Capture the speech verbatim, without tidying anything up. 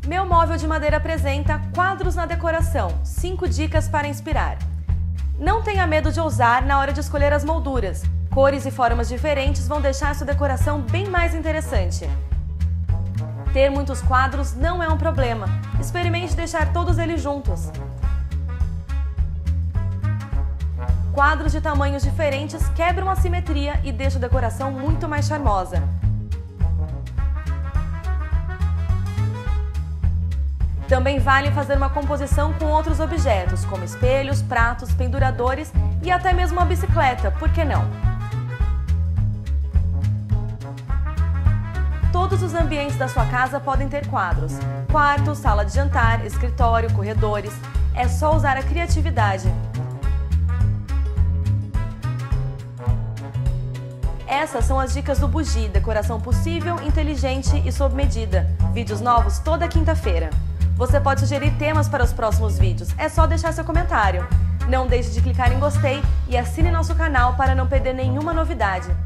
Meu móvel de madeira apresenta quadros na decoração, cinco dicas para inspirar. Não tenha medo de ousar na hora de escolher as molduras. Cores e formas diferentes vão deixar sua decoração bem mais interessante. Ter muitos quadros não é um problema. Experimente deixar todos eles juntos. Quadros de tamanhos diferentes quebram a simetria e deixam a decoração muito mais charmosa. Também vale fazer uma composição com outros objetos, como espelhos, pratos, penduradores e até mesmo uma bicicleta, por que não? Todos os ambientes da sua casa podem ter quadros. Quarto, sala de jantar, escritório, corredores. É só usar a criatividade. Essas são as dicas do Bugi, decoração possível, inteligente e sob medida. Vídeos novos toda quinta-feira. Você pode sugerir temas para os próximos vídeos, é só deixar seu comentário. Não deixe de clicar em gostei e assine nosso canal para não perder nenhuma novidade.